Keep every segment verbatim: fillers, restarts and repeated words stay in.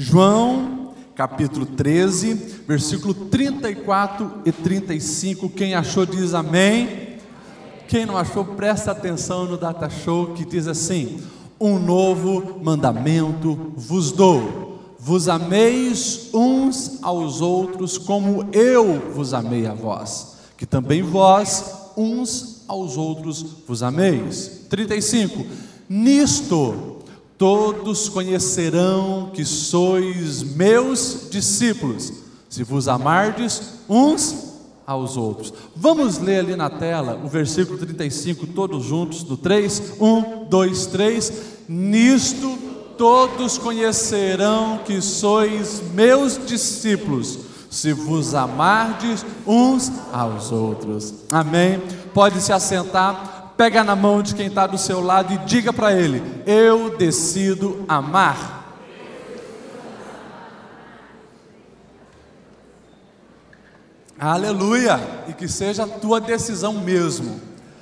João, capítulo treze, versículo trinta e quatro e trinta e cinco. Quem achou diz amém. Quem não achou, presta atenção no Data Show, que diz assim: um novo mandamento vos dou, vos ameis uns aos outros como eu vos amei a vós, que também vós uns aos outros vos ameis. trinta e cinco. Nisto todos conhecerão que sois meus discípulos, se vos amardes uns aos outros. Vamos ler ali na tela o versículo trinta e cinco, todos juntos, no três, um, dois, três. Nisto todos conhecerão que sois meus discípulos, se vos amardes uns aos outros. Amém? Pode se assentar. Pega na mão de quem está do seu lado e diga para ele: eu decido amar. Aleluia! E que seja a tua decisão mesmo.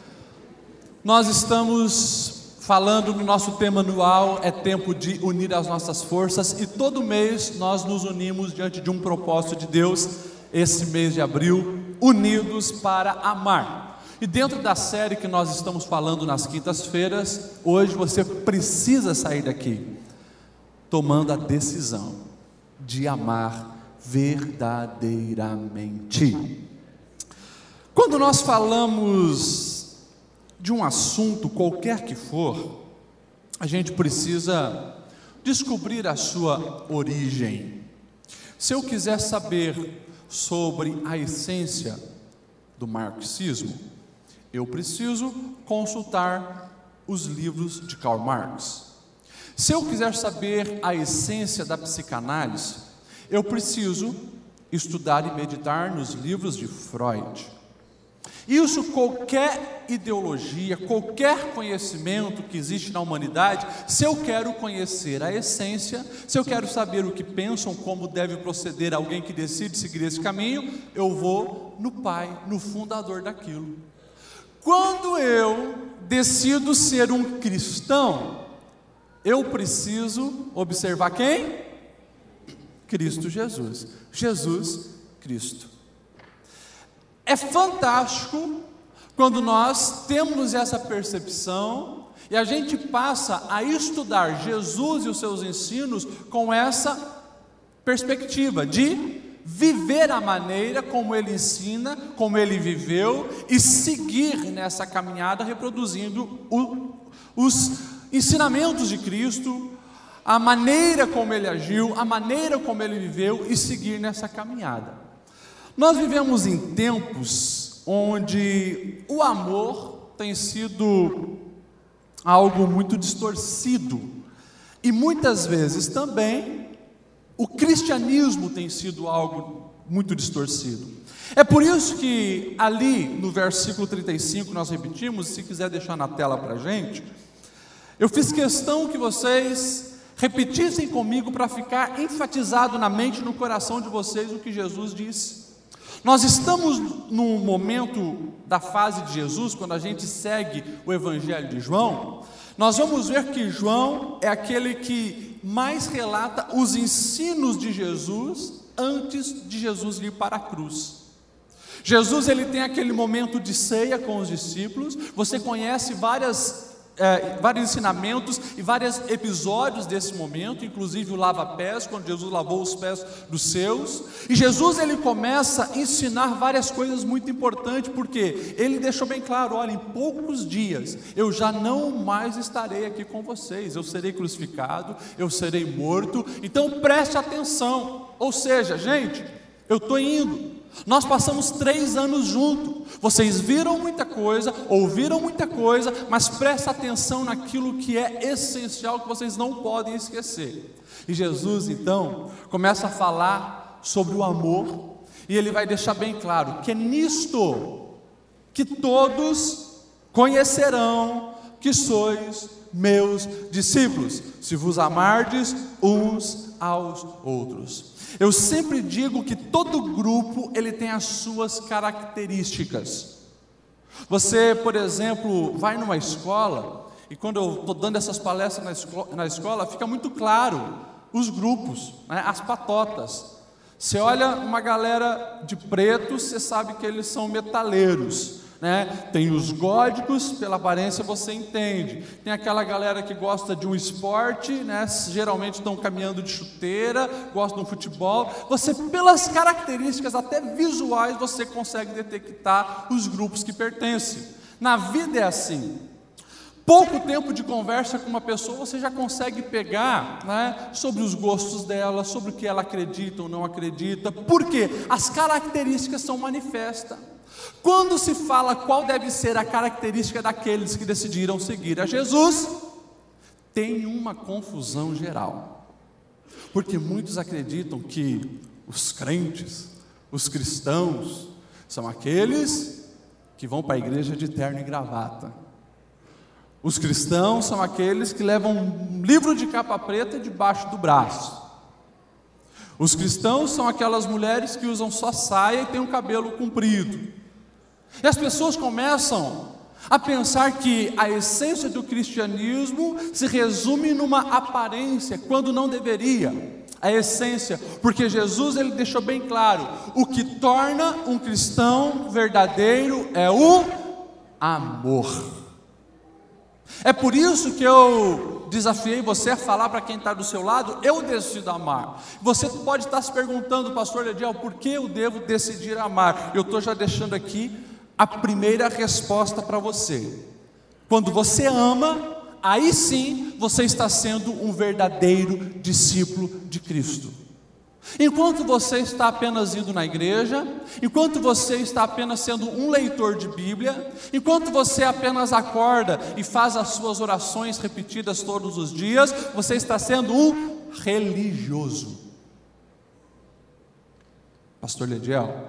Nós estamos falando no nosso tema anual, é tempo de unir as nossas forças, e todo mês nós nos unimos diante de um propósito de Deus, esse mês de abril, unidos para amar. E dentro da série que nós estamos falando nas quintas-feiras, hoje você precisa sair daqui tomando a decisão de amar verdadeiramente. Quando nós falamos de um assunto qualquer que for, a gente precisa descobrir a sua origem. Se eu quiser saber sobre a essência do marxismo, eu preciso consultar os livros de Karl Marx. Se eu quiser saber a essência da psicanálise, eu preciso estudar e meditar nos livros de Freud. Isso, qualquer ideologia, qualquer conhecimento que existe na humanidade, se eu quero conhecer a essência, se eu quero saber o que pensam, como deve proceder alguém que decide seguir esse caminho, eu vou no pai, no fundador daquilo. Quando eu decido ser um cristão, eu preciso observar quem? Cristo Jesus. Jesus Cristo. É fantástico quando nós temos essa percepção e a gente passa a estudar Jesus e os seus ensinos com essa perspectiva de viver a maneira como ele ensina, como ele viveu, e seguir nessa caminhada reproduzindo o, os ensinamentos de Cristo, a maneira como ele agiu, a maneira como ele viveu, e seguir nessa caminhada. Nós vivemos em tempos onde o amor tem sido algo muito distorcido, e muitas vezes também o cristianismo tem sido algo muito distorcido. É por isso que ali no versículo trinta e cinco nós repetimos, se quiser deixar na tela para a gente, eu fiz questão que vocês repetissem comigo para ficar enfatizado na mente e no coração de vocês o que Jesus disse. Nós estamos no momento da fase de Jesus, quando a gente segue o Evangelho de João, nós vamos ver que João é aquele que mais relata os ensinos de Jesus antes de Jesus ir para a cruz. Jesus, ele tem aquele momento de ceia com os discípulos. Você conhece várias, é, vários ensinamentos e vários episódios desse momento, inclusive o lava-pés, quando Jesus lavou os pés dos seus. E Jesus, ele começa a ensinar várias coisas muito importantes, porque ele deixou bem claro: olha, em poucos dias eu já não mais estarei aqui com vocês, eu serei crucificado, eu serei morto, então preste atenção. Ou seja, gente, eu estou indo. Nós passamos três anos juntos, vocês viram muita coisa, ouviram muita coisa, mas presta atenção naquilo que é essencial, que vocês não podem esquecer. E Jesus então começa a falar sobre o amor, e ele vai deixar bem claro que é nisto que todos conhecerão que sois meus discípulos, se vos amardes uns aos outros. Eu sempre digo que todo grupo ele tem as suas características. Você, por exemplo, vai numa escola, e quando eu estou dando essas palestras na escola, na escola, fica muito claro os grupos, né, as patotas. Você olha uma galera de pretos, você sabe que eles são metaleiros, né? Tem os góticos, pela aparência você entende. Tem aquela galera que gosta de um esporte, né? Geralmente estão caminhando de chuteira, gostam do futebol. Você, pelas características até visuais, você consegue detectar os grupos que pertencem. Na vida é assim. Pouco tempo de conversa com uma pessoa, você já consegue pegar, né, sobre os gostos dela, sobre o que ela acredita ou não acredita. Por quê? As características são manifestas. Quando se fala qual deve ser a característica daqueles que decidiram seguir a Jesus, tem uma confusão geral. Porque muitos acreditam que os crentes, os cristãos, são aqueles que vão para a igreja de terno e gravata. Os cristãos são aqueles que levam um livro de capa preta debaixo do braço. Os cristãos são aquelas mulheres que usam só saia e têm o cabelo comprido. E as pessoas começam a pensar que a essência do cristianismo se resume numa aparência, quando não deveria. A essência, porque Jesus ele deixou bem claro, o que torna um cristão verdadeiro é o amor. É por isso que eu desafiei você a falar para quem está do seu lado, eu decido amar. Você pode estar se perguntando, pastor Lediel, por que eu devo decidir amar? Eu estou já deixando aqui a primeira resposta para você. Quando você ama, aí sim você está sendo um verdadeiro discípulo de Cristo. Enquanto você está apenas indo na igreja, enquanto você está apenas sendo um leitor de Bíblia, enquanto você apenas acorda e faz as suas orações repetidas todos os dias, você está sendo um religioso. Pastor Lediel,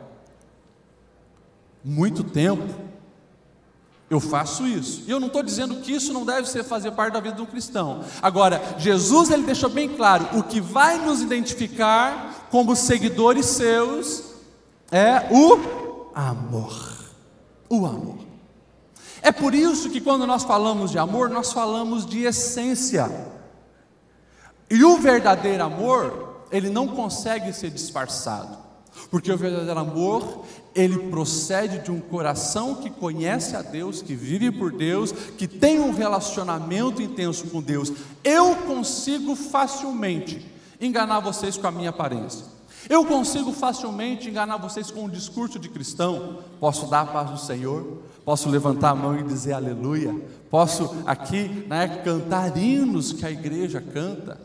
muito tempo eu faço isso, e eu não estou dizendo que isso não deve ser fazer parte da vida de um cristão. Agora, Jesus ele deixou bem claro, o que vai nos identificar como seguidores seus é o amor, o amor. É por isso que quando nós falamos de amor, nós falamos de essência, e o verdadeiro amor, ele não consegue ser disfarçado, porque o verdadeiro amor, ele procede de um coração que conhece a Deus, que vive por Deus, que tem um relacionamento intenso com Deus. Eu consigo facilmente enganar vocês com a minha aparência. Eu consigo facilmente enganar vocês com um discurso de cristão. Posso dar a paz do Senhor, posso levantar a mão e dizer aleluia, posso aqui, né, cantar hinos que a igreja canta.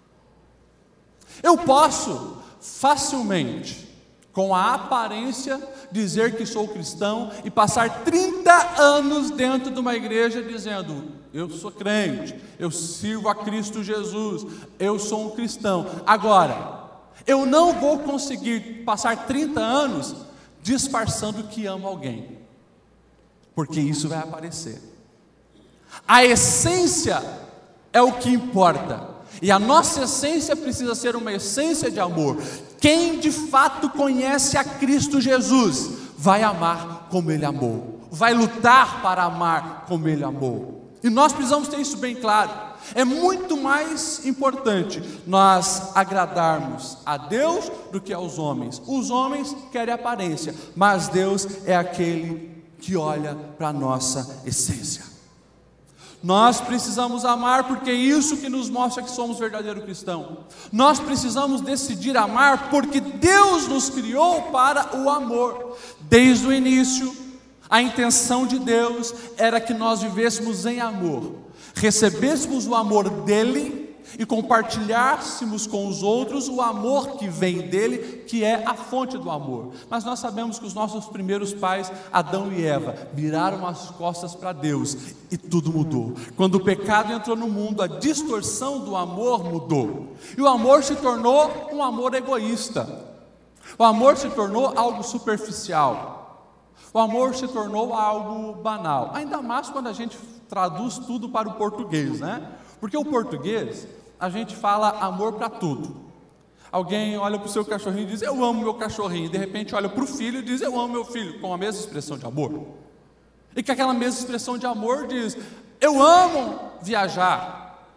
Eu posso facilmente, com a aparência, dizer que sou cristão e passar trinta anos dentro de uma igreja dizendo, eu sou crente, eu sirvo a Cristo Jesus, eu sou um cristão. Agora, eu não vou conseguir passar trinta anos disfarçando que amo alguém, porque isso vai aparecer. A essência é o que importa. E a nossa essência precisa ser uma essência de amor. Quem de fato conhece a Cristo Jesus, vai amar como Ele amou, vai lutar para amar como Ele amou. E nós precisamos ter isso bem claro. É muito mais importante nós agradarmos a Deus do que aos homens. Os homens querem aparência, mas Deus é aquele que olha para a nossa essência. Nós precisamos amar, porque é isso que nos mostra que somos verdadeiro cristão. Nós precisamos decidir amar, porque Deus nos criou para o amor. Desde o início, a intenção de Deus era que nós vivêssemos em amor, recebêssemos o amor dele e compartilhássemos com os outros o amor que vem dele, que é a fonte do amor. Mas nós sabemos que os nossos primeiros pais, Adão e Eva, viraram as costas para Deus e tudo mudou. Quando o pecado entrou no mundo, a distorção do amor mudou, e o amor se tornou um amor egoísta. O amor se tornou algo superficial. O amor se tornou algo banal. Ainda mais quando a gente traduz tudo para o português, né? Porque o português, a gente fala amor para tudo. Alguém olha para o seu cachorrinho e diz, eu amo meu cachorrinho. De repente olha para o filho e diz, eu amo meu filho, com a mesma expressão de amor. E com aquela mesma expressão de amor diz, eu amo viajar.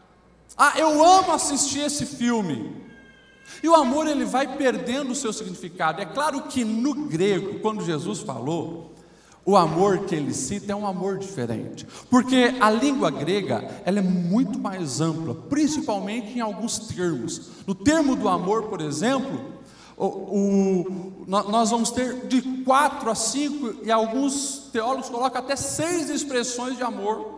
Ah, eu amo assistir esse filme. E o amor, ele vai perdendo o seu significado. É claro que no grego, quando Jesus falou, o amor que ele cita é um amor diferente, porque a língua grega, ela é muito mais ampla, principalmente em alguns termos. No termo do amor, por exemplo, o, o, nós vamos ter de quatro a cinco, e alguns teólogos colocam até seis expressões de amor.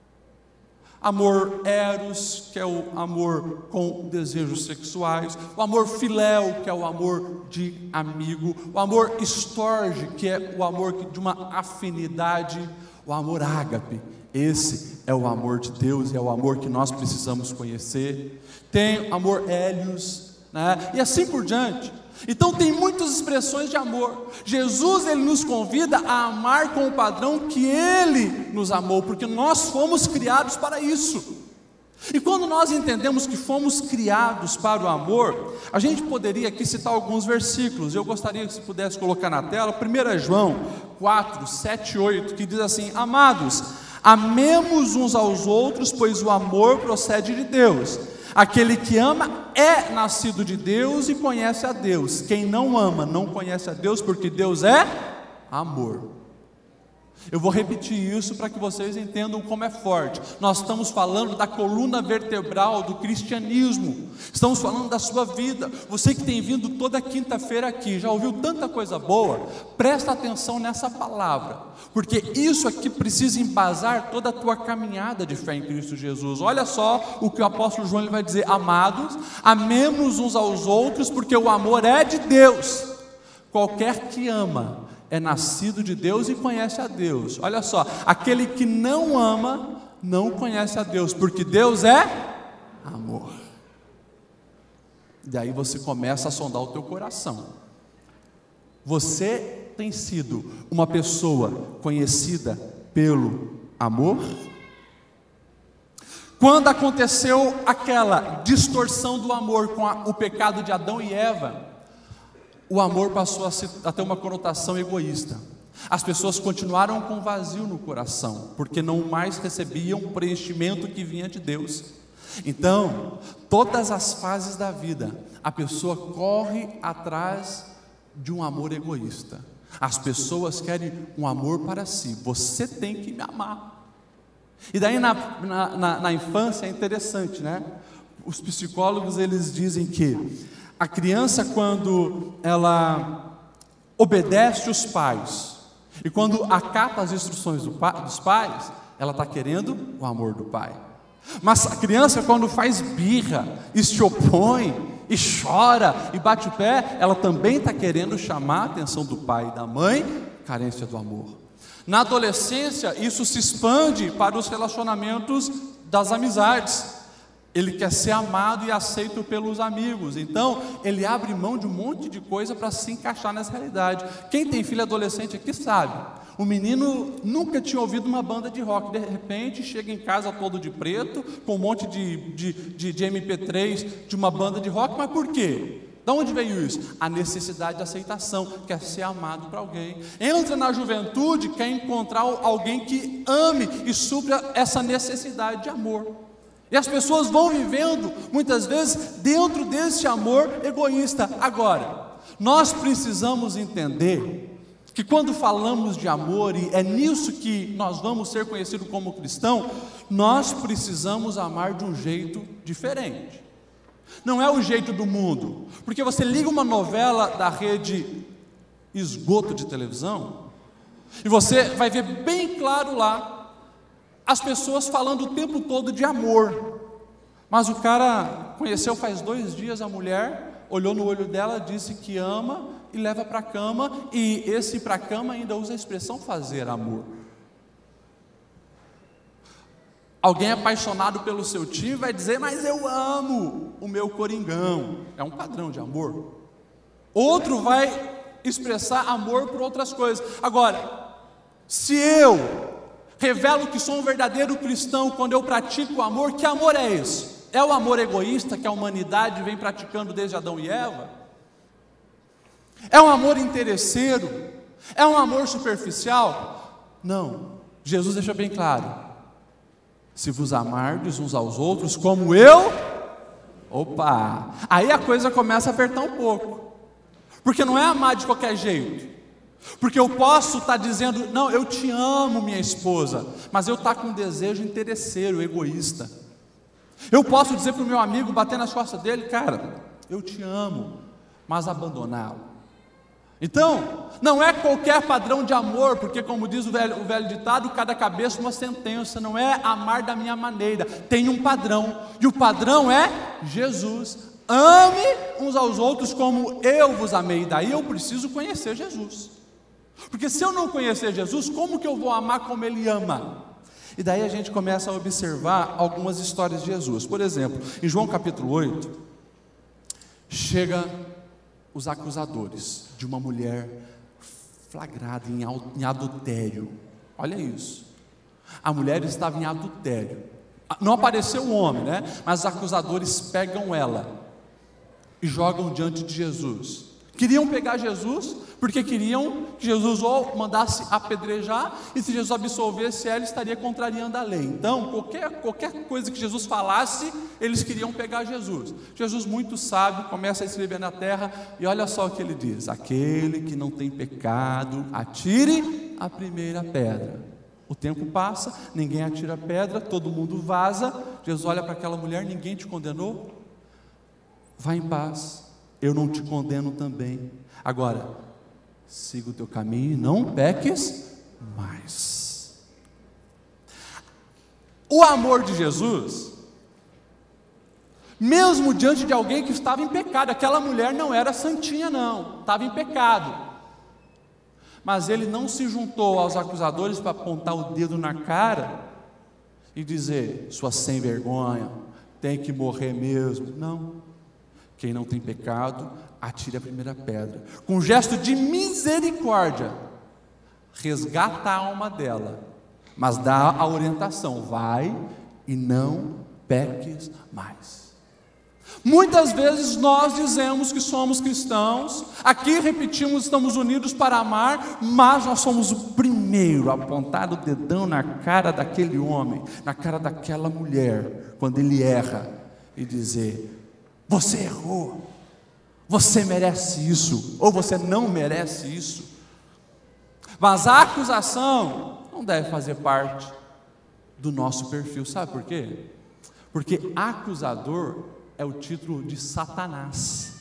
Amor eros, que é o amor com desejos sexuais, o amor filéu, que é o amor de amigo, o amor storge, que é o amor de uma afinidade, o amor ágape, esse é o amor de Deus, é o amor que nós precisamos conhecer. Tem amor hélios, né? E assim por diante. Então tem muitas expressões de amor. Jesus, ele nos convida a amar com o padrão que ele nos amou, porque nós fomos criados para isso. E quando nós entendemos que fomos criados para o amor, a gente poderia aqui citar alguns versículos. Eu gostaria que se pudesse colocar na tela, primeiro João quatro, sete e oito, que diz assim: amados, amemos uns aos outros, pois o amor procede de Deus. Aquele que ama é nascido de Deus e conhece a Deus. Quem não ama não conhece a Deus, porque Deus é amor. Eu vou repetir isso para que vocês entendam como é forte. Nós estamos falando da coluna vertebral do cristianismo. Estamos falando da sua vida. Você que tem vindo toda quinta-feira aqui, já ouviu tanta coisa boa? Presta atenção nessa palavra, porque isso aqui precisa embasar toda a tua caminhada de fé em Cristo Jesus. Olha só o que o apóstolo João ele vai dizer: amados, amemos uns aos outros, porque o amor é de Deus. Qualquer que ama é nascido de Deus e conhece a Deus. Olha só, aquele que não ama não conhece a Deus, porque Deus é amor. Daí você começa a sondar o teu coração. Você tem sido uma pessoa conhecida pelo amor? Quando aconteceu aquela distorção do amor com a, o pecado de Adão e Eva, o amor passou a, se, a ter uma conotação egoísta. As pessoas continuaram com vazio no coração, porque não mais recebiam o preenchimento que vinha de Deus. Então, todas as fases da vida, a pessoa corre atrás de um amor egoísta. As pessoas querem um amor para si. Você tem que me amar. E daí na, na, na, na infância é interessante, né? Os psicólogos eles dizem que a criança, quando ela obedece os pais e quando acata as instruções do pa, dos pais, ela está querendo o amor do pai. Mas a criança, quando faz birra e se opõe e chora e bate o pé, ela também está querendo chamar a atenção do pai e da mãe, carência do amor. Na adolescência, isso se expande para os relacionamentos das amizades. Ele quer ser amado e aceito pelos amigos. Então, ele abre mão de um monte de coisa para se encaixar nessa realidade. Quem tem filho adolescente aqui sabe. O menino nunca tinha ouvido uma banda de rock. De repente, chega em casa todo de preto, com um monte de, de, de, de M P três de uma banda de rock. Mas por quê? Da onde veio isso? A necessidade de aceitação, quer ser amado por alguém. Entra na juventude, quer encontrar alguém que ame e supra essa necessidade de amor. E as pessoas vão vivendo, muitas vezes, dentro desse amor egoísta. Agora, nós precisamos entender que quando falamos de amor, e é nisso que nós vamos ser conhecidos como cristão, nós precisamos amar de um jeito diferente. Não é o jeito do mundo, porque você liga uma novela da rede esgoto de televisão, e você vai ver bem claro lá, as pessoas falando o tempo todo de amor, mas o cara conheceu faz dois dias a mulher, olhou no olho dela, disse que ama e leva para a cama, e esse para a cama ainda usa a expressão fazer amor. Alguém apaixonado pelo seu time vai dizer, mas eu amo o meu coringão, é um padrão de amor. Outro vai expressar amor por outras coisas. Agora, se eu revelo que sou um verdadeiro cristão quando eu pratico o amor, que amor é esse? É o amor egoísta que a humanidade vem praticando desde Adão e Eva? É um amor interesseiro? É um amor superficial? Não, Jesus deixa bem claro, Se vos amardes uns aos outros como eu, opa, aí a coisa começa a apertar um pouco, porque não é amar de qualquer jeito, porque eu posso estar dizendo, não, eu te amo, minha esposa, mas eu estar com um desejo interesseiro, egoísta. Eu posso dizer para o meu amigo, bater nas costas dele, cara, eu te amo, mas abandoná-lo. Então, não é qualquer padrão de amor, porque como diz o velho, o velho ditado, cada cabeça uma sentença, não é amar da minha maneira, tem um padrão, e o padrão é Jesus. Ame uns aos outros como eu vos amei. Daí eu preciso conhecer Jesus, porque se eu não conhecer Jesus, como que eu vou amar como Ele ama? E daí a gente começa a observar algumas histórias de Jesus. Por exemplo, em João capítulo oito, chega os acusadores de uma mulher flagrada em adultério. Olha isso, a mulher estava em adultério, não apareceu o homem, né? Mas os acusadores pegam ela e jogam diante de Jesus. Queriam pegar Jesus, porque queriam que Jesus ou mandasse apedrejar, e se Jesus absolvesse ela, estaria contrariando a lei. Então, qualquer, qualquer coisa que Jesus falasse, eles queriam pegar Jesus. Jesus, muito sábio, começa a escrever na terra, e olha só o que ele diz: aquele que não tem pecado, atire a primeira pedra. O tempo passa, ninguém atira a pedra, todo mundo vaza. Jesus olha para aquela mulher: ninguém te condenou? Vá em paz, eu não te condeno também. Agora, siga o teu caminho e não peques mais. O amor de Jesus, mesmo diante de alguém que estava em pecado, aquela mulher não era santinha não, estava em pecado, mas ele não se juntou aos acusadores para apontar o dedo na cara e dizer, sua sem vergonha, tem que morrer mesmo. Não. Quem não tem pecado, atire a primeira pedra. Com um gesto de misericórdia, resgata a alma dela, mas dá a orientação: vai e não peques mais. Muitas vezes nós dizemos que somos cristãos, aqui repetimos, estamos unidos para amar, mas nós somos o primeiro a apontar o dedão na cara daquele homem, na cara daquela mulher, quando ele erra, e dizer: você errou, você merece isso, ou você não merece isso. Mas a acusação não deve fazer parte do nosso perfil. Sabe por quê? Porque acusador é o título de Satanás.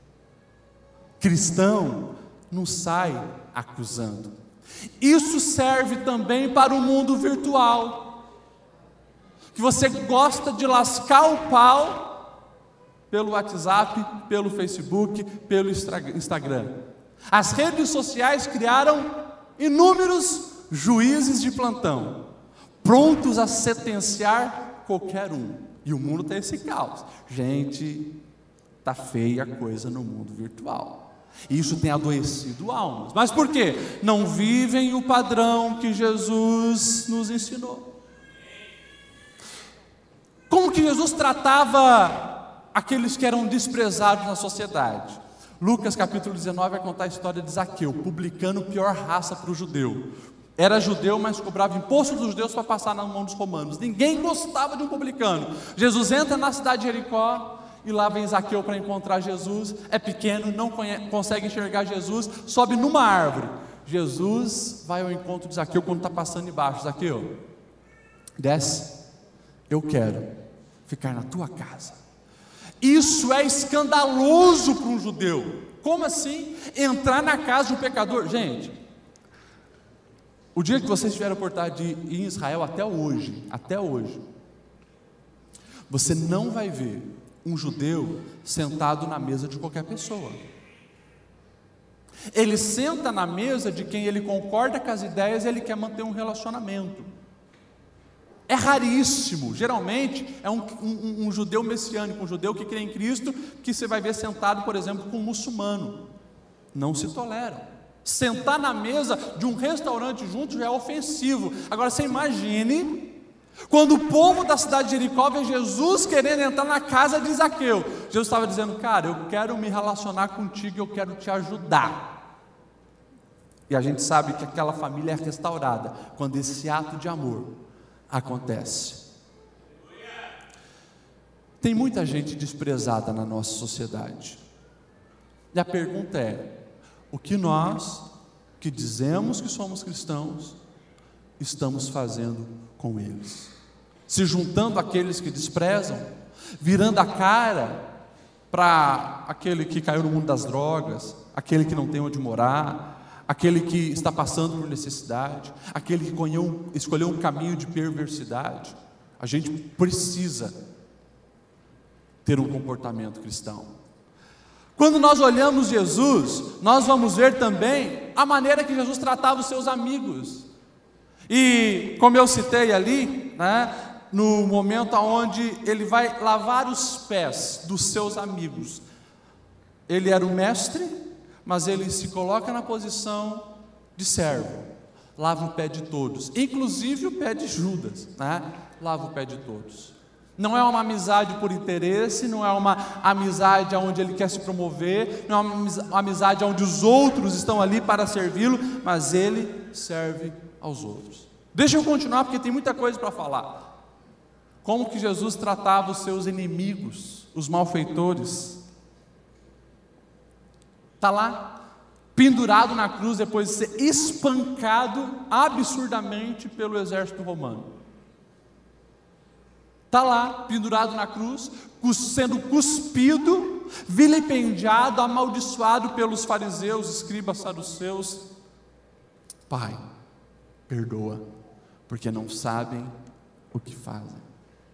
Cristão não sai acusando. Isso serve também para o mundo virtual, que você gosta de lascar o pau pelo WhatsApp, pelo Facebook, pelo Instagram. As redes sociais criaram inúmeros juízes de plantão, prontos a sentenciar qualquer um. E o mundo está esse caos. Gente, está feia a coisa no mundo virtual. Isso tem adoecido almas. Mas por quê? Não vivem o padrão que Jesus nos ensinou. Como que Jesus tratava aqueles que eram desprezados na sociedade? Lucas capítulo dezenove vai contar a história de Zaqueu, publicano, pior raça para o judeu. Era judeu, mas cobrava imposto dos judeus para passar na mão dos romanos. Ninguém gostava de um publicano. Jesus entra na cidade de Jericó, e lá vem Zaqueu para encontrar Jesus. É pequeno, não conhece, consegue enxergar Jesus, sobe numa árvore. Jesus vai ao encontro de Zaqueu quando está passando embaixo. Zaqueu, desce, eu quero ficar na tua casa. Isso é escandaloso para um judeu. Como assim? Entrar na casa de um pecador? Gente, o dia que vocês tiveram a oportunidade de ir em Israel, até hoje, até hoje, você não vai ver um judeu sentado na mesa de qualquer pessoa. Ele senta na mesa de quem ele concorda com as ideias e ele quer manter um relacionamento. É raríssimo, geralmente é um, um, um judeu messiânico, um judeu que crê em Cristo, que você vai ver sentado, por exemplo, com um muçulmano. Não se toleram. Sentar na mesa de um restaurante junto já é ofensivo. Agora você imagine, quando o povo da cidade de Jericó vê Jesus querendo entrar na casa de Zaqueu. Jesus estava dizendo, cara, eu quero me relacionar contigo, eu quero te ajudar. E a gente sabe que aquela família é restaurada quando esse ato de amor acontece. Tem muita gente desprezada na nossa sociedade. E a pergunta é: o que nós, que dizemos que somos cristãos, estamos fazendo com eles? Se juntando àqueles que desprezam, virando a cara para aquele que caiu no mundo das drogas, aquele que não tem onde morar, aquele que está passando por necessidade, aquele que escolheu um caminho de perversidade. A gente precisa ter um comportamento cristão. Quando nós olhamos Jesus, nós vamos ver também a maneira que Jesus tratava os seus amigos. E como eu citei ali, né, no momento onde ele vai lavar os pés dos seus amigos, ele era o mestre, mas ele se coloca na posição de servo, lava o pé de todos, inclusive o pé de Judas, né? Lava o pé de todos. Não é uma amizade por interesse, não é uma amizade onde ele quer se promover, não é uma amizade onde os outros estão ali para servi-lo, mas ele serve aos outros. Deixa eu continuar, porque tem muita coisa para falar. Como que Jesus tratava os seus inimigos, os malfeitores? Está lá, pendurado na cruz, depois de ser espancado absurdamente pelo exército romano. Está lá, pendurado na cruz, sendo cuspido, vilipendiado, amaldiçoado pelos fariseus, escribas, saduceus. Pai, perdoa, porque não sabem o que fazem.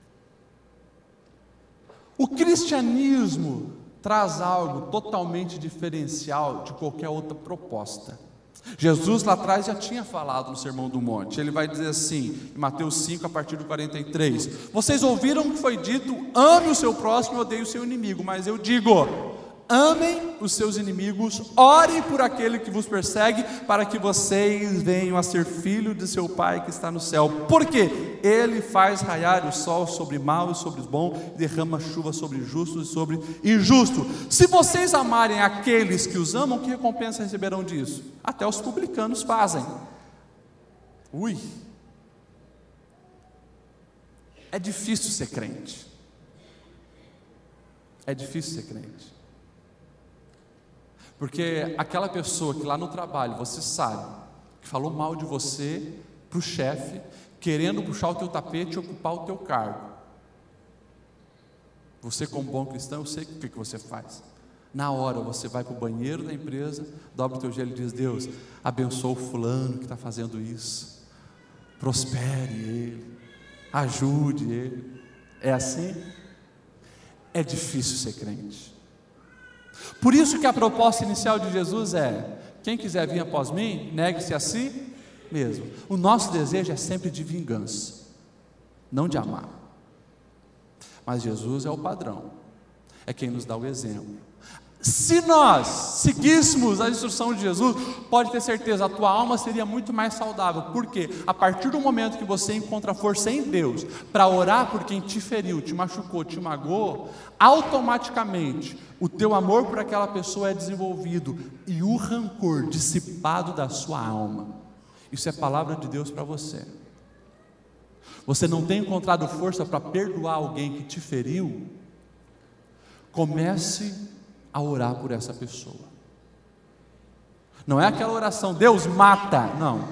O cristianismo traz algo totalmente diferencial de qualquer outra proposta. Jesus lá atrás já tinha falado no Sermão do Monte. Ele vai dizer assim, em Mateus cinco, a partir do quarenta e três: vocês ouviram o que foi dito, ame o seu próximo e odeie o seu inimigo, mas eu digo, amem os seus inimigos, orem por aquele que vos persegue, para que vocês venham a ser filhos de seu Pai que está no céu, porque Ele faz raiar o sol sobre maus e sobre os bons, e derrama chuva sobre justos e sobre injustos. Se vocês amarem aqueles que os amam, que recompensa receberão disso? Até os publicanos fazem. Ui, é difícil ser crente, é difícil ser crente. Porque aquela pessoa que lá no trabalho, você sabe, que falou mal de você para o chefe, querendo puxar o teu tapete e ocupar o teu cargo. Você, como bom cristão, eu sei o que, que você faz. Na hora você vai para o banheiro da empresa, dobra o teu joelho e diz: Deus, abençoa o fulano que está fazendo isso, prospere ele, ajude ele. É assim? É difícil ser crente. Por isso que a proposta inicial de Jesus é: quem quiser vir após mim, negue-se a si mesmo. O nosso desejo é sempre de vingança, não de amar. Mas Jesus é o padrão, é quem nos dá o exemplo. Se nós seguíssemos a instrução de Jesus, pode ter certeza, a tua alma seria muito mais saudável. Porque a partir do momento que você encontra força em Deus para orar por quem te feriu, te machucou, te magoou, automaticamente o teu amor por aquela pessoa é desenvolvido e o rancor dissipado da sua alma. Isso é palavra de Deus para você. Você não tem encontrado força para perdoar alguém que te feriu? Comece a orar por essa pessoa. Não é aquela oração, Deus mata, não.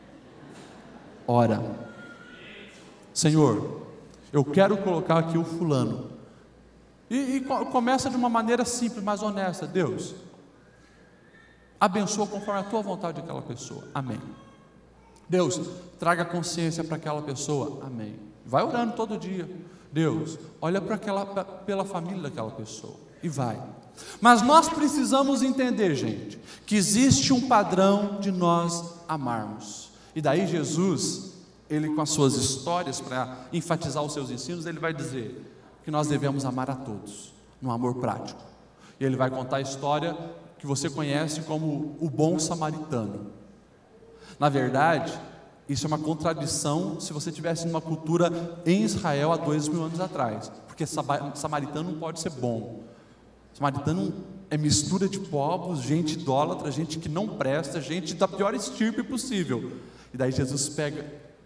Ora, Senhor, eu quero colocar aqui o fulano, e, e começa de uma maneira simples, mas honesta. Deus, abençoa conforme a tua vontade aquela pessoa, amém. Deus, traga consciência para aquela pessoa, amém. Vai orando todo dia. Deus, olha para aquela, pra, pela família daquela pessoa, e vai. Mas nós precisamos entender, gente, que existe um padrão de nós amarmos. E daí Jesus, ele com as suas histórias para enfatizar os seus ensinos, ele vai dizer que nós devemos amar a todos, no amor prático. E ele vai contar a história que você conhece como o bom samaritano. Na verdade, isso é uma contradição se você tivesse numa cultura em Israel há dois mil anos atrás, porque samaritano não pode ser bom. Samaritano é mistura de povos, gente idólatra, gente que não presta, gente da pior estirpe possível. E daí Jesus pega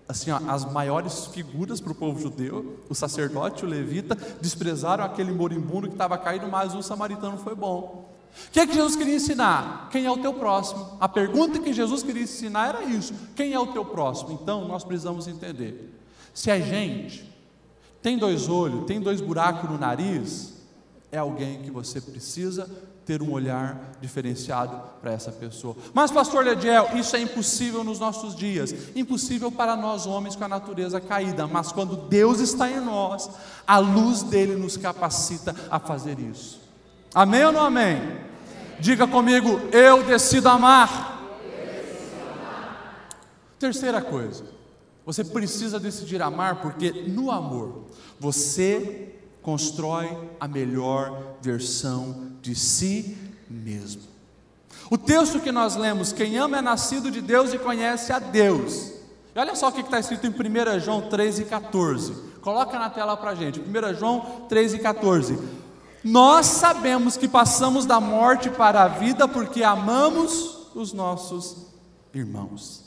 assim, ó, as maiores figuras para o povo judeu, o sacerdote, o levita, desprezaram aquele moribundo que estava caído, mas o samaritano foi bom. O que é que Jesus queria ensinar? Quem é o teu próximo? A pergunta que Jesus queria ensinar era isso: quem é o teu próximo? Então nós precisamos entender, se a gente tem dois olhos, tem dois buracos no nariz, é alguém que você precisa ter um olhar diferenciado para essa pessoa. Mas pastor Lediel, isso é impossível nos nossos dias, impossível para nós homens com a natureza caída, mas quando Deus está em nós, a luz dele nos capacita a fazer isso. Amém ou não amém? Amém. Diga comigo: eu decido amar. Eu decido amar. Terceira coisa, você precisa decidir amar, porque no amor você constrói a melhor versão de si mesmo. O texto que nós lemos: quem ama é nascido de Deus e conhece a Deus. E olha só o que está escrito em primeira João três e quatorze. Coloca na tela para a gente, primeira João três e quatorze. Nós sabemos que passamos da morte para a vida porque amamos os nossos irmãos.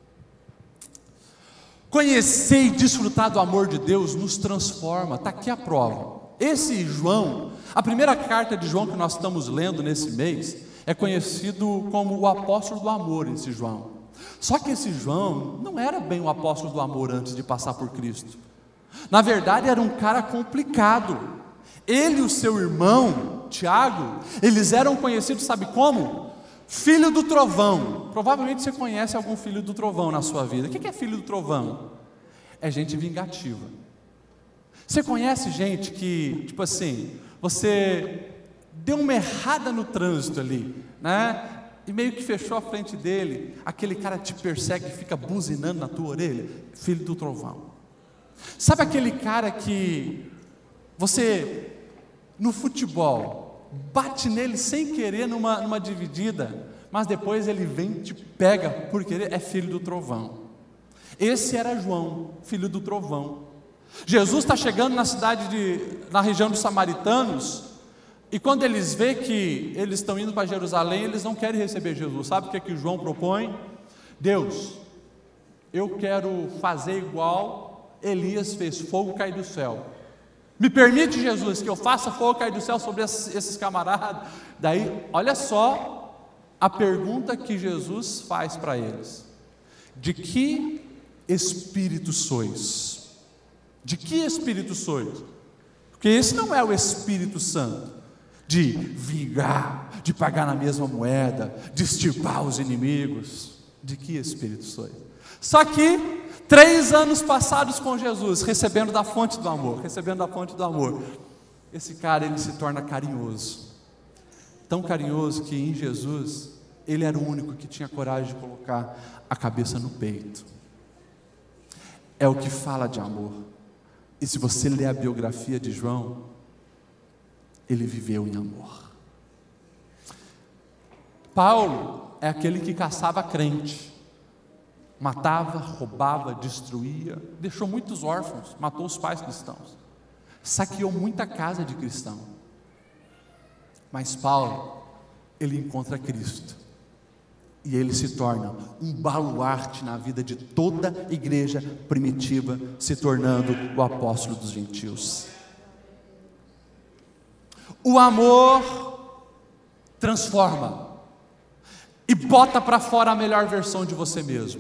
Conhecer e desfrutar do amor de Deus nos transforma. Está aqui a prova. Esse João, a primeira carta de João que nós estamos lendo nesse mês, é conhecido como o apóstolo do amor, esse João. Só que esse João não era bem o apóstolo do amor antes de passar por Cristo. Na verdade era um cara complicado. Ele e o seu irmão, Tiago, eles eram conhecidos, sabe como? Filho do trovão. Provavelmente você conhece algum filho do trovão na sua vida. O que é filho do trovão? É gente vingativa. Você conhece gente que, tipo assim, você deu uma errada no trânsito ali, né? E meio que fechou a frente dele, aquele cara te persegue e fica buzinando na tua orelha. Filho do trovão. Sabe aquele cara que você, no futebol, bate nele sem querer numa, numa dividida, mas depois ele vem e te pega por querer? É filho do trovão. Esse era João, filho do trovão. Jesus está chegando na cidade de, na região dos samaritanos, e quando eles veem que eles estão indo para Jerusalém, eles não querem receber Jesus. Sabe o que é que João propõe? Deus, eu quero fazer igual Elias fez, fogo cair do céu. Me permite, Jesus, que eu faça fogo cair do céu sobre esses camaradas. Daí, olha só a pergunta que Jesus faz para eles: de que espírito sois? De que espírito sois? Porque esse não é o Espírito Santo, de vingar, de pagar na mesma moeda, de extirpar os inimigos. De que espírito sois? Só que três anos passados com Jesus, recebendo da fonte do amor, recebendo da fonte do amor, esse cara, ele se torna carinhoso, tão carinhoso que em Jesus, ele era o único que tinha coragem de colocar a cabeça no peito. É o que fala de amor. E se você ler a biografia de João, ele viveu em amor. Paulo é aquele que caçava crente, matava, roubava, destruía, deixou muitos órfãos, matou os pais cristãos, saqueou muita casa de cristão. Mas Paulo, ele encontra Cristo, e ele se torna um baluarte na vida de toda a igreja primitiva, se tornando o apóstolo dos gentios. O amor transforma e bota para fora a melhor versão de você mesmo.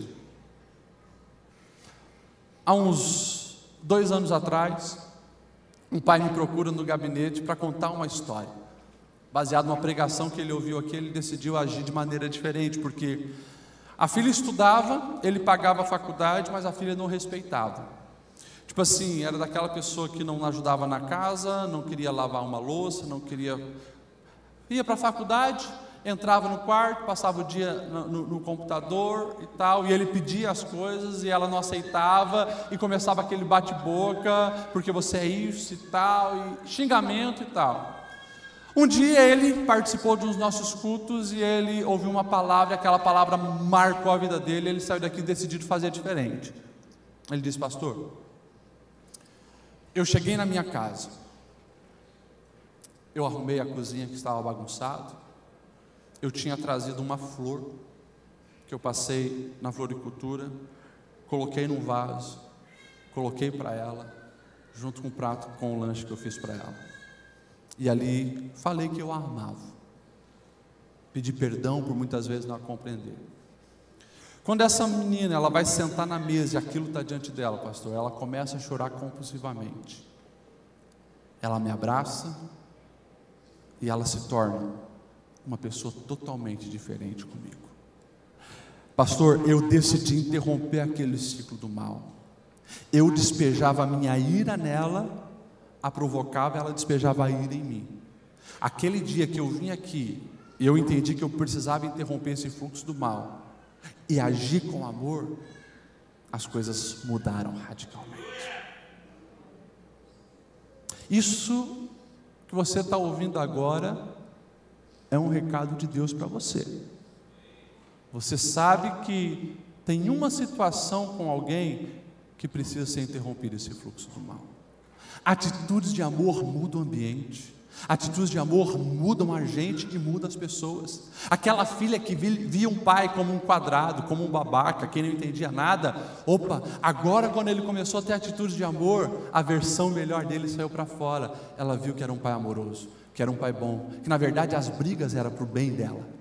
Há uns dois anos atrás, um pai me procura no gabinete para contar uma história. Baseado numa pregação que ele ouviu aqui, ele decidiu agir de maneira diferente, porque a filha estudava, ele pagava a faculdade, mas a filha não respeitava. Tipo assim, era daquela pessoa que não ajudava na casa, não queria lavar uma louça, não queria... Ia para a faculdade, entrava no quarto, passava o dia no, no, no computador e tal, e ele pedia as coisas e ela não aceitava, e começava aquele bate-boca, porque você é isso e tal, e xingamento e tal. Um dia ele participou de um dos nossos cultos e ele ouviu uma palavra, aquela palavra marcou a vida dele, ele saiu daqui decidido fazer diferente. Ele disse: pastor, eu cheguei na minha casa, eu arrumei a cozinha que estava bagunçada, eu tinha trazido uma flor, que eu passei na floricultura, coloquei num vaso, coloquei para ela, junto com o prato, com o lanche que eu fiz para ela. E ali falei que eu a amava. Pedi perdão por muitas vezes não a compreender. Quando essa menina, ela vai sentar na mesa e aquilo está diante dela, pastor, ela começa a chorar compulsivamente. Ela me abraça e ela se torna uma pessoa totalmente diferente comigo. Pastor, eu decidi interromper aquele ciclo do mal. Eu despejava a minha ira nela, a provocava, ela despejava a ira em mim. Aquele dia que eu vim aqui, eu entendi que eu precisava interromper esse fluxo do mal e agir com amor, as coisas mudaram radicalmente. Isso que você está ouvindo agora é um recado de Deus para você. Você sabe que tem uma situação com alguém que precisa ser interrompido esse fluxo do mal. Atitudes de amor mudam o ambiente. Atitudes de amor mudam a gente e mudam as pessoas. Aquela filha que via um pai como um quadrado, como um babaca, que não entendia nada, opa, agora quando ele começou a ter atitudes de amor, a versão melhor dele saiu para fora. Ela viu que era um pai amoroso, que era um pai bom, que na verdade as brigas eram para o bem dela.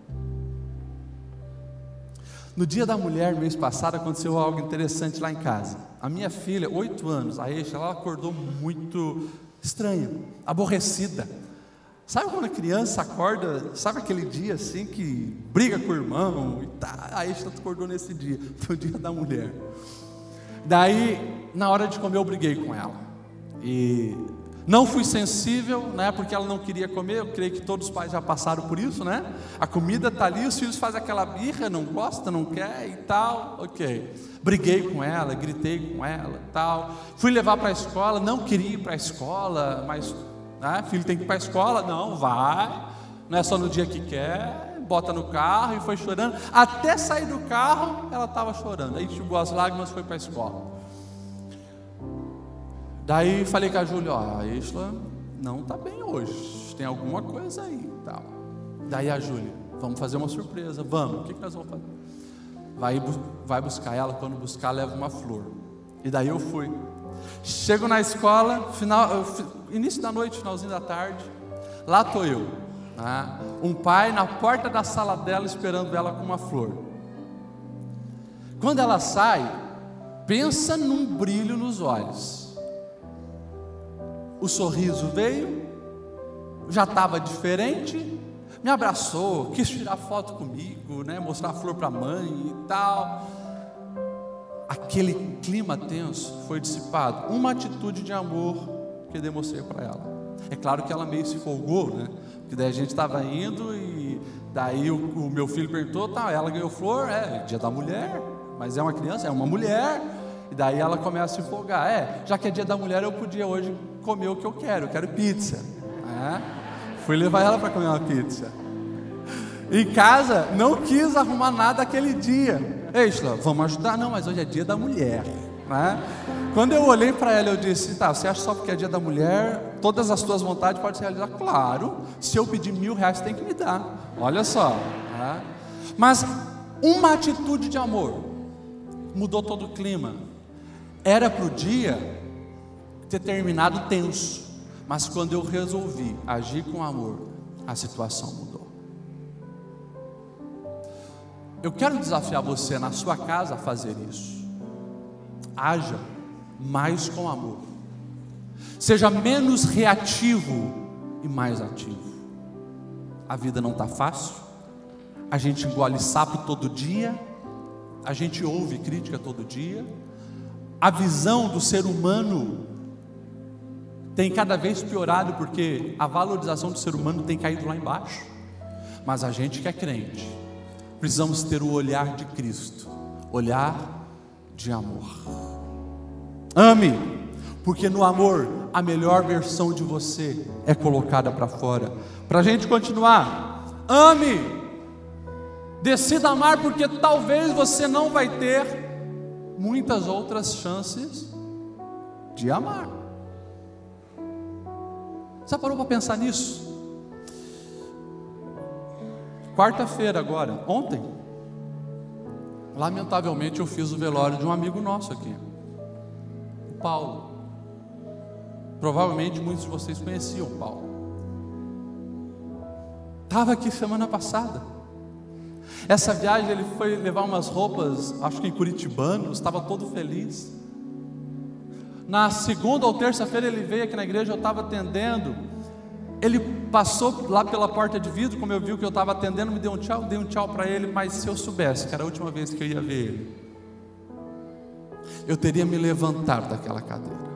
No dia da mulher, mês passado, aconteceu algo interessante lá em casa. A minha filha, oito anos, a Eixa, ela acordou muito estranha, aborrecida. Sabe quando a criança acorda, sabe aquele dia assim que briga com o irmão e tá, a Eixa acordou nesse dia, foi o dia da mulher. Daí, na hora de comer, eu briguei com ela. E não fui sensível, né, porque ela não queria comer. Eu creio que todos os pais já passaram por isso, né? A comida está ali, os filhos fazem aquela birra, não gosta, não quer e tal, ok. Briguei com ela, gritei com ela e tal. Fui levar para a escola, não queria ir para a escola, mas, né, filho tem que ir para a escola, não, vai, não é só no dia que quer, bota no carro e foi chorando. Até sair do carro, ela estava chorando, aí enxugou as lágrimas e foi para a escola. Daí falei com a Júlia, ó, a Isla não está bem hoje, tem alguma coisa aí e tal. Daí a Júlia, vamos fazer uma surpresa, vamos, o que, que nós vamos fazer? Vai, vai buscar ela, quando buscar leva uma flor. E daí eu fui. Chego na escola, final, início da noite, finalzinho da tarde, lá estou eu, né? Um pai na porta da sala dela esperando ela com uma flor. Quando ela sai, pensa num brilho nos olhos. O sorriso veio, já estava diferente, me abraçou, quis tirar foto comigo, né, mostrar a flor para a mãe e tal. Aquele clima tenso foi dissipado. Uma atitude de amor que eu demonstrei para ela. É claro que ela meio se folgou, né? Porque daí a gente estava indo e daí o, o meu filho perguntou, tá, ela ganhou flor, é dia da mulher, mas é uma criança, é uma mulher. E daí ela começa a se folgar, é, já que é dia da mulher eu podia hoje comer o que eu quero, eu quero pizza. É? Fui levar ela para comer uma pizza. Em casa, não quis arrumar nada aquele dia. Eixa, vamos ajudar? Não, mas hoje é dia da mulher. Né? Quando eu olhei para ela, eu disse, tá, você acha só porque é dia da mulher, todas as tuas vontades podem se realizar? Claro, se eu pedir mil reais, você tem que me dar. Olha só. Né? Mas uma atitude de amor mudou todo o clima. Era para o dia ter terminado tenso, mas quando eu resolvi agir com amor, a situação mudou. Eu quero desafiar você na sua casa a fazer isso. Haja mais com amor. Seja menos reativo e mais ativo. A vida não está fácil. A gente engole sapo todo dia. A gente ouve crítica todo dia. A visão do ser humano tem cada vez piorado, porque a valorização do ser humano tem caído lá embaixo. Mas a gente que é crente, precisamos ter o olhar de Cristo, olhar de amor. Ame, porque no amor a melhor versão de você é colocada para fora. Para a gente continuar, ame, decida amar, porque talvez você não vai ter muitas outras chances de amar. Você parou para pensar nisso? Quarta-feira agora, ontem, lamentavelmente eu fiz o velório de um amigo nosso aqui, o Paulo. Provavelmente muitos de vocês conheciam o Paulo. Estava aqui semana passada. Essa viagem ele foi levar umas roupas, acho que em Curitibanos, estava todo feliz. Na segunda ou terça-feira ele veio aqui na igreja, eu estava atendendo. Ele passou lá pela porta de vidro, como eu viu que eu estava atendendo, me deu um tchau, dei um tchau para ele, mas se eu soubesse que era a última vez que eu ia ver ele, eu teria me levantado daquela cadeira,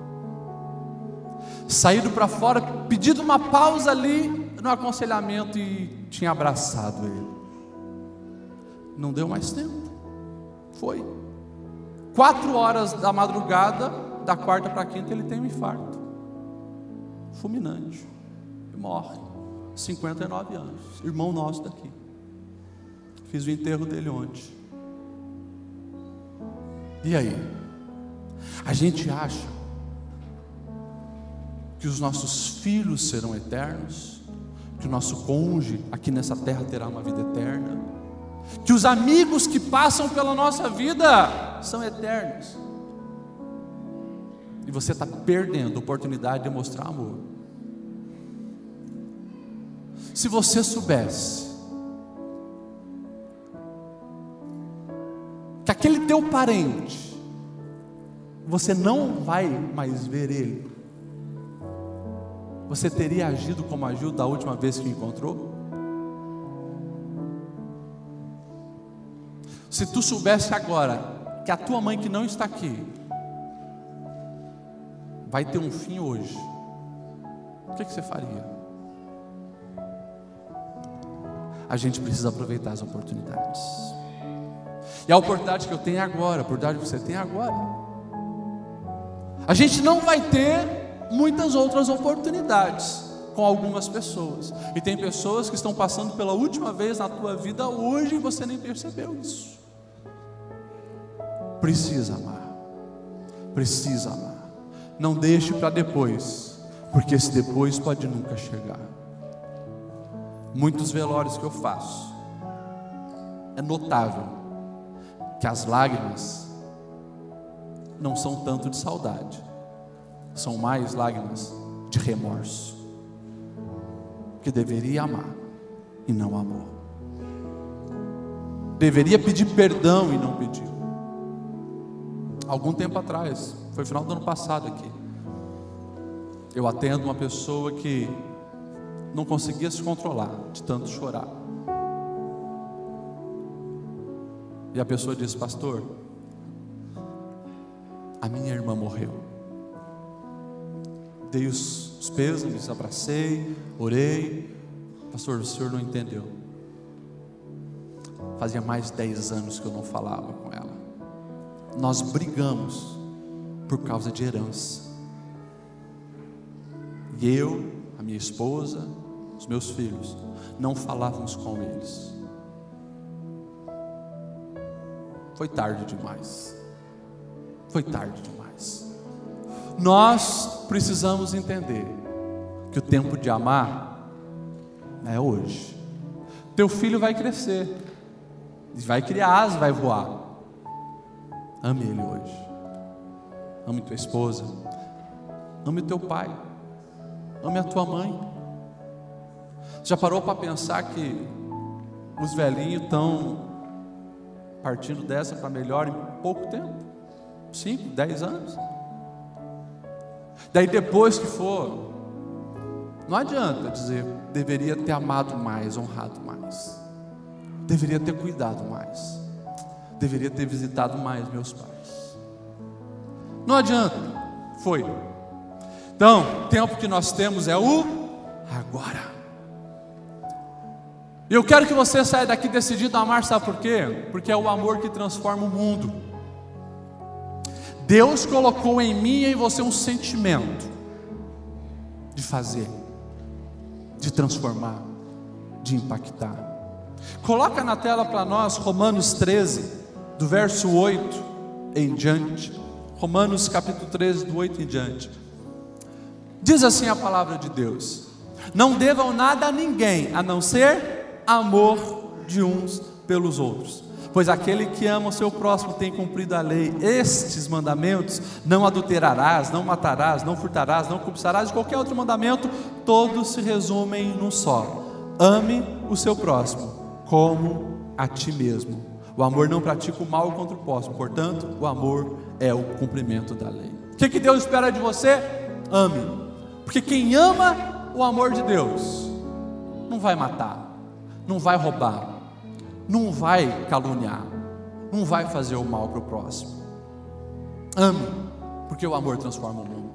saído para fora, pedido uma pausa ali no aconselhamento e tinha abraçado ele. Não deu mais tempo. Foi quatro horas da madrugada, da quarta para a quinta, ele tem um infarto fulminante e morre. cinquenta e nove anos, irmão nosso daqui. Fiz o enterro dele ontem. E aí? A gente acha que os nossos filhos serão eternos, que o nosso cônjuge aqui nessa terra terá uma vida eterna, que os amigos que passam pela nossa vida são eternos. E você está perdendo a oportunidade de mostrar amor. Se você soubesse que aquele teu parente, você não vai mais ver ele, você teria agido como agiu da última vez que o encontrou? Se tu soubesse agora que a tua mãe que não está aqui vai ter um fim hoje, o que, que você faria? A gente precisa aproveitar as oportunidades. E a oportunidade que eu tenho agora, a oportunidade que você tem agora, a gente não vai ter muitas outras oportunidades com algumas pessoas. E tem pessoas que estão passando pela última vez na tua vida hoje e você nem percebeu isso. Precisa amar. Precisa amar. Não deixe para depois, porque esse depois pode nunca chegar. Muitos velórios que eu faço, é notável que as lágrimas não são tanto de saudade, são mais lágrimas de remorso, que deveria amar e não amou, deveria pedir perdão e não pediu. Algum tempo atrás, foi final do ano passado aqui, eu atendo uma pessoa que não conseguia se controlar de tanto chorar. E a pessoa disse: pastor, a minha irmã morreu. Dei os, os pêsames, abracei, orei. Pastor, o senhor não entendeu. Fazia mais de dez anos que eu não falava com ela. Nós brigamos por causa de herança. E eu, a minha esposa, os meus filhos, não falávamos com eles. Foi tarde demais. Foi tarde demais. Nós precisamos entender que o tempo de amar é hoje. Teu filho vai crescer, vai criar asas, vai voar. Ame ele hoje. Ame tua esposa. Ame teu pai. Ame a tua mãe. Já parou para pensar que os velhinhos estão partindo dessa para melhor em pouco tempo? cinco, dez anos. Daí depois que for, não adianta dizer deveria ter amado mais, honrado mais, deveria ter cuidado mais, deveria ter visitado mais meus pais. Não adianta. Foi. Então, o tempo que nós temos é o agora. E eu quero que você saia daqui decidido a amar, sabe por quê? Porque é o amor que transforma o mundo. Deus colocou em mim e em você um sentimento de fazer, de transformar, de impactar. Coloca na tela para nós Romanos treze, do verso oito em diante. Romanos capítulo treze, do oito em diante. Diz assim a palavra de Deus: não devam nada a ninguém, a não ser amor de uns pelos outros, Pois aquele que ama o seu próximo tem cumprido a lei. Estes mandamentos: não adulterarás, não matarás, não furtarás, não cobiçarás, e qualquer outro mandamento, todos se resumem num só: ame o seu próximo como a ti mesmo. O amor não pratica o mal contra o próximo, portanto, o amor é o cumprimento da lei. O que, que Deus espera de você? Ame, porque quem ama o amor de Deus não vai matar, não vai roubar, não vai caluniar, não vai fazer o mal para o próximo. Ame, porque o amor transforma o mundo.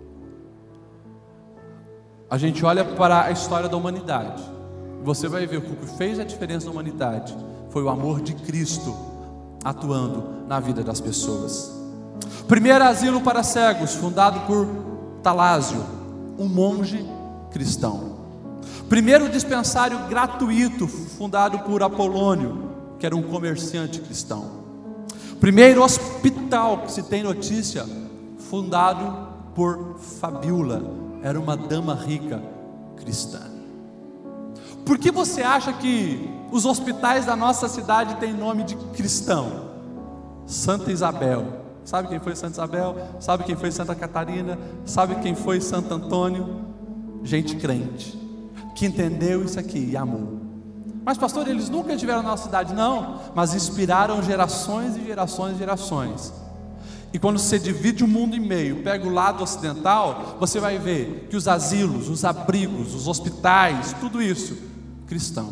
A gente olha para a história da humanidade, você vai ver que o que fez a diferença na humanidade foi o amor de Cristo atuando na vida das pessoas. Primeiro asilo para cegos, fundado por Talásio, um monge cristão. Primeiro dispensário gratuito, fundado por Apolônio, que era um comerciante cristão. Primeiro hospital que se tem notícia, fundado por Fabíola, era uma dama rica cristã. Por que você acha que os hospitais da nossa cidade têm nome de cristão? Santa Isabel. Sabe quem foi Santa Isabel? Sabe quem foi Santa Catarina? Sabe quem foi Santo Antônio? Gente crente, que entendeu isso aqui e amou. Mas pastor, eles nunca estiveram na nossa cidade. Não, mas inspiraram gerações e gerações e gerações. E quando você divide o mundo em meio, pega o lado ocidental, você vai ver que os asilos, os abrigos, os hospitais, tudo isso, cristão.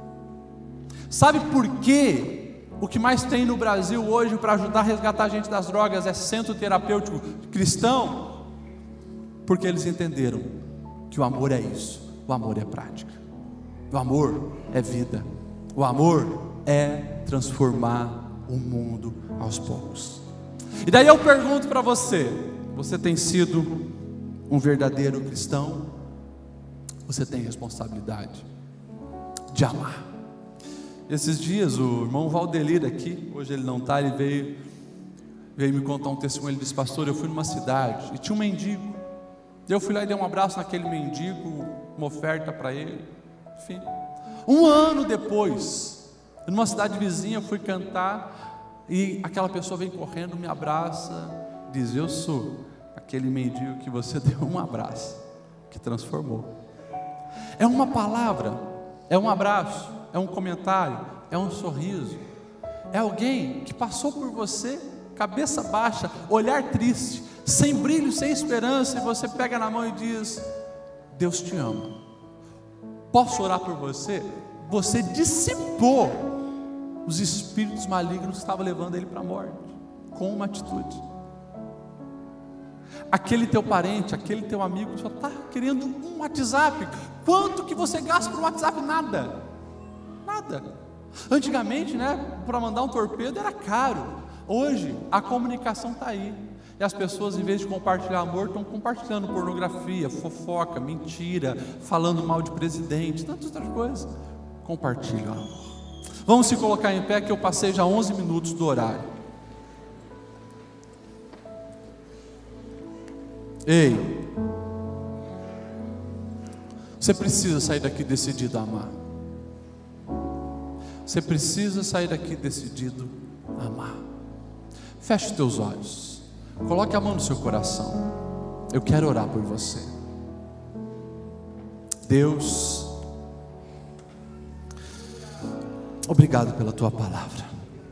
Sabe por quê? O que mais tem no Brasil hoje para ajudar a resgatar a gente das drogas é centro terapêutico cristão? Porque eles entenderam que o amor é isso, o amor é prática, o amor é vida, o amor é transformar o mundo aos poucos. E daí eu pergunto para você: você tem sido um verdadeiro cristão? Você tem responsabilidade de amar. Esses dias o irmão Valdelir aqui, hoje ele não está, ele veio, veio me contar um testemunho. Ele disse: pastor, eu fui numa cidade e tinha um mendigo. Eu fui lá e dei um abraço naquele mendigo, uma oferta para ele. Enfim, um ano depois, numa cidade vizinha, eu fui cantar e aquela pessoa vem correndo, me abraça, diz: eu sou aquele mendigo que você deu um abraço, que transformou. É uma palavra, é um abraço, é um comentário, é um sorriso, é alguém que passou por você, cabeça baixa, olhar triste, sem brilho, sem esperança, e você pega na mão e diz: Deus te ama, posso orar por você? Você dissipou os espíritos malignos que estavam levando ele para a morte, com uma atitude. Aquele teu parente, aquele teu amigo só está querendo um WhatsApp. Quanto que você gasta por um WhatsApp? Nada, nada. Antigamente, né, para mandar um torpedo era caro. Hoje a comunicação está aí, e as pessoas, em vez de compartilhar amor, estão compartilhando pornografia, fofoca, mentira, falando mal de presidente, tantas outras coisas. Compartilhe o amor. Vamos se colocar em pé, que eu passei já onze minutos do horário. Ei, você precisa sair daqui decidido a amar. Você precisa sair daqui decidido a amar. Feche os teus olhos, coloque a mão no seu coração. Eu quero orar por você. Deus, obrigado pela tua palavra.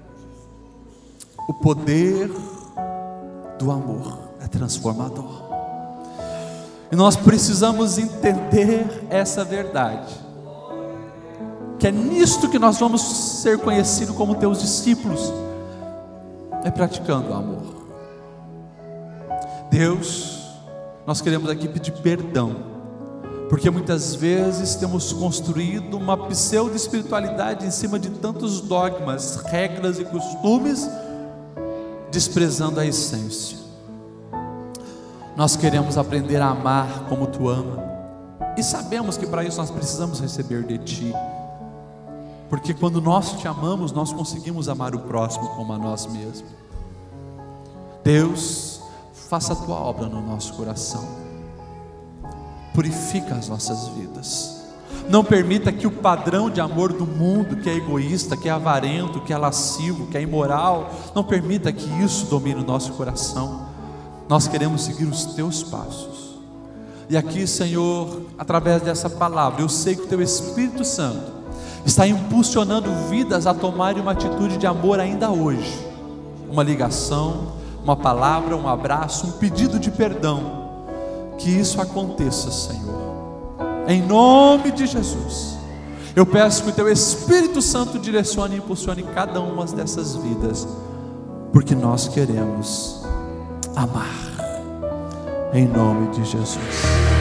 O poder do amor é transformador, e nós precisamos entender essa verdade, que é nisto que nós vamos ser conhecidos como teus discípulos, é praticando o amor. Deus, nós queremos aqui pedir perdão, porque muitas vezes temos construído uma pseudo-espiritualidade em cima de tantos dogmas, regras e costumes, desprezando a essência. Nós queremos aprender a amar como tu ama, e sabemos que para isso nós precisamos receber de ti, porque quando nós te amamos, nós conseguimos amar o próximo como a nós mesmos. Deus, faça a tua obra no nosso coração, purifica as nossas vidas, Não permita que o padrão de amor do mundo, que é egoísta, que é avarento, que é lascivo, que é imoral, não permita que isso domine o nosso coração. Nós queremos seguir os teus passos. E aqui, Senhor, através dessa palavra, eu sei que o teu Espírito Santo está impulsionando vidas a tomarem uma atitude de amor ainda hoje. Uma ligação, uma palavra, um abraço, um pedido de perdão. Que isso aconteça, Senhor. Em nome de Jesus, eu peço que o teu Espírito Santo direcione e impulsione cada uma dessas vidas, porque nós queremos amar, em nome de Jesus.